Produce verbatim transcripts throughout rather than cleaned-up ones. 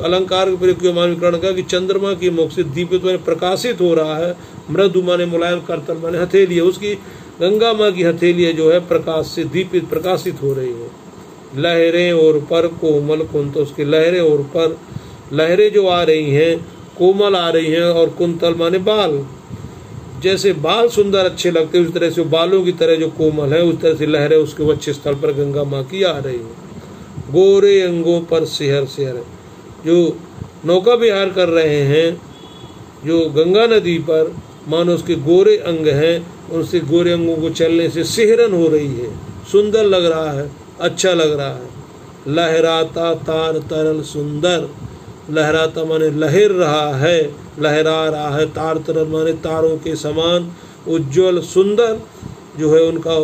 अलंकार के प्रयोग मानवीकरण का कि चंद्रमा की मुख से दीपित माने प्रकाशित हो रहा है, मृदु माने मुलायम, करतल माने हथेली है उसकी, गंगा माँ की हथेली जो है प्रकाश से दीपित प्रकाशित हो रही है। लहरें और पर कोमल कुंत, उसकी लहरें और पर, लहरें जो आ रही हैं कोमल आ रही हैं, और कुंतल माने बाल, जैसे बाल सुंदर अच्छे लगते हैं उस तरह से बालों की तरह जो कोमल है उस तरह से लहरें उसके वक्ष स्थल पर गंगा माँ की आ रही है। गोरे अंगों पर सिहर सिहर, जो नौका विहार कर रहे हैं जो गंगा नदी पर, मानो उसके गोरे अंग हैं, उनसे गोरे अंगों को चलने से सिहरन हो रही है, सुंदर लग रहा है, अच्छा लग रहा है। लहराता तार तरल सुंदर, लहराता माने लहर रहा है, लहरा रहा है, तार तरल माने तारों के समान, उज्जवल सुंदर जो है उनका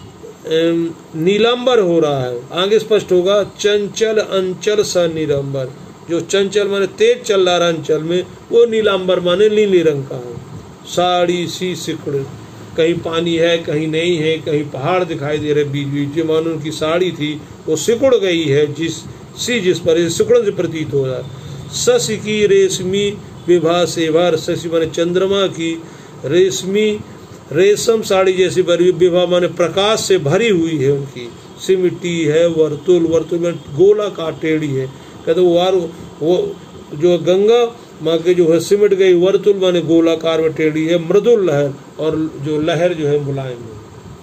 नीलांबर हो रहा है। आगे स्पष्ट होगा, चंचल अंचल स नीलांबर, जो चंचल माने तेज चल रहा है अंचल में, वो नीलांबर माने नीले रंग का है। साड़ी सी सिकुड़, कहीं पानी है कहीं नहीं है, कहीं पहाड़ दिखाई दे रहे बीच बीच, जो मानो उनकी साड़ी थी वो सिकुड़ गई है, जिस सी जिस पर सिकुड़न से प्रतीत हो रहा है। शशि की रेशमी विभा से भर, शशि माने चंद्रमा की, रेशमी रेशम साड़ी जैसी भरी, विभा माने प्रकाश से भरी हुई है उनकी, सिमटी है वर्तुल, वर्तुल में गोला का टेढ़ी है, कहते वो वार वो जो गंगा माँ के जो है सिमट गई, वर्तुल माने गोलाकार में टेढ़ी है, मृदुल लहर, और जो लहर जो है मुलायम है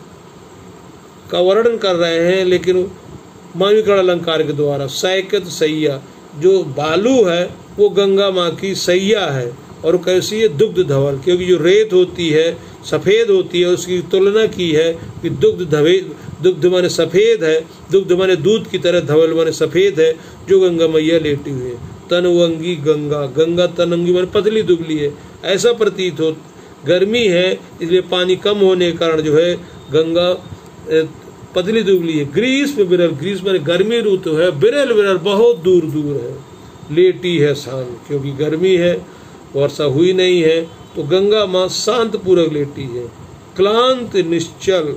का वर्णन कर रहे हैं, लेकिन मानवीकरण अलंकार के द्वारा। सैकत सैया, जो बालू है वो गंगा माँ की सैया है, और कैसी है, दुग्ध धवल, क्योंकि जो रेत होती है सफेद होती है, उसकी तुलना की है कि दुग्ध धवे दुग्ध माने सफेद है, दुग्ध माने दूध की तरह, धवल माने सफेद है, जो गंगा मैया लेटी हुई है। तनवंगी गंगा, गंगा तनवंगी माने पतली दुबली है, ऐसा प्रतीत हो, गर्मी है इसलिए पानी कम होने के कारण जो है गंगा पतली दुबली है। ग्रीष्म विरल, ग्रीष्म माने गर्मी ऋतु है, विरल विरल बहुत दूर दूर है। लेटी है शांत, क्योंकि गर्मी है वर्षा हुई नहीं है, तो गंगा माँ शांत पूर्वक लेटी है। क्लांत निश्चल,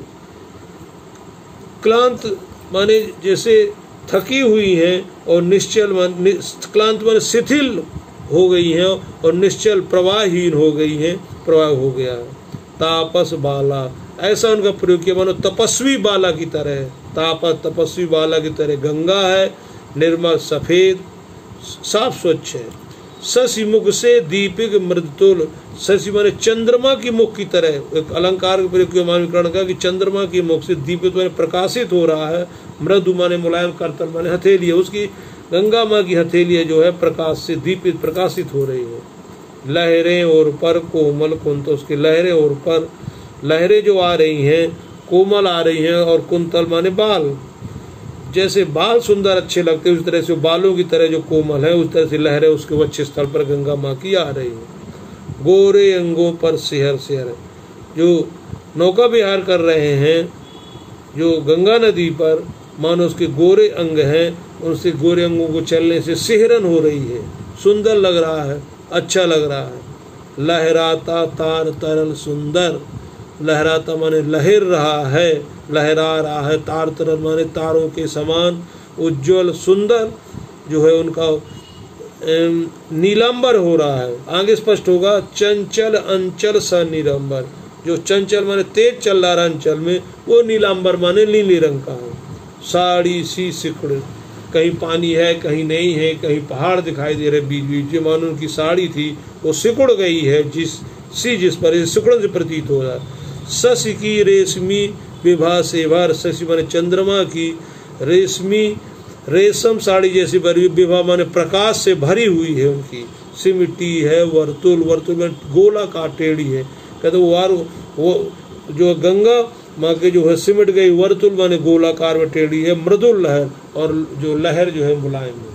क्लांत माने जैसे थकी हुई हैं, और निश्चल मान क्लांत माने शिथिल हो गई हैं, और निश्चल प्रवाहहीन हो गई हैं, प्रवाह हो गया है। तापस बाला, ऐसा उनका प्रयोग किया मानो तपस्वी बाला की तरह है, तापस तपस्वी बाला की तरह गंगा है, निर्मल सफेद साफ स्वच्छ है। शशि मुख से दीपिक मृदुल, शशि माने चंद्रमा की मुख की तरह, एक अलंकार के प्रयोग मानवीकरण का कि चंद्रमा की मुख से दीपित माने प्रकाशित हो रहा है, मृदु माने मुलायम, करतल माने हथेली है उसकी, गंगा माँ की हथेली जो है प्रकाश से दीपित प्रकाशित हो रही है। लहरें और पर कोमल कुंत, उसकी लहरें और पर, लहरें जो आ रही हैं कोमल आ रही हैं, और कुंतल माने बाल, जैसे बाल सुंदर अच्छे लगते हैं उस तरह से बालों की तरह जो कोमल है उस तरह से लहरें उसके वक्ष स्थल पर गंगा माँ की आ रही है। गोरे अंगों पर सिहर सिहर, जो नौका विहार कर रहे हैं जो गंगा नदी पर, मानो उसके गोरे अंग हैं, उनसे गोरे अंगों को चलने से सिहरन हो रही है, सुंदर लग रहा है, अच्छा लग रहा है। लहराता तार तरल सुंदर, लहराता माने लहर रहा है, लहरा रहा है, तार तरल माने तारों के समान, उज्जवल सुंदर जो है उनका नीलांबर हो रहा है। आगे स्पष्ट होगा, चंचल अंचल स नीलांबर, जो चंचल माने तेज चल रहा है अंचल में, वो नीलांबर माने नीले रंग का है। साड़ी सी सिकुड़, कहीं पानी है कहीं नहीं है, कहीं पहाड़ दिखाई दे रहे बीच बीच, जो मानो उनकी साड़ी थी वो सिकुड़ गई है, जिस सी जिस पर सिकुड़न से प्रतीत हो रहा है। शशि की रेशमी विभा से भर, शशि माने चंद्रमा की, रेशमी रेशम साड़ी जैसी भरी, विभा माने प्रकाश से भरी हुई है उनकी, सिमटी है वर्तुल, वर्तुल में गोला का टेढ़ी है, कहते वो वार वो जो गंगा माँ के जो है सिमट गई, वर्तुल माने गोलाकार में टेढ़ी है, मृदुल लहर, और जो लहर जो है मुलायम है।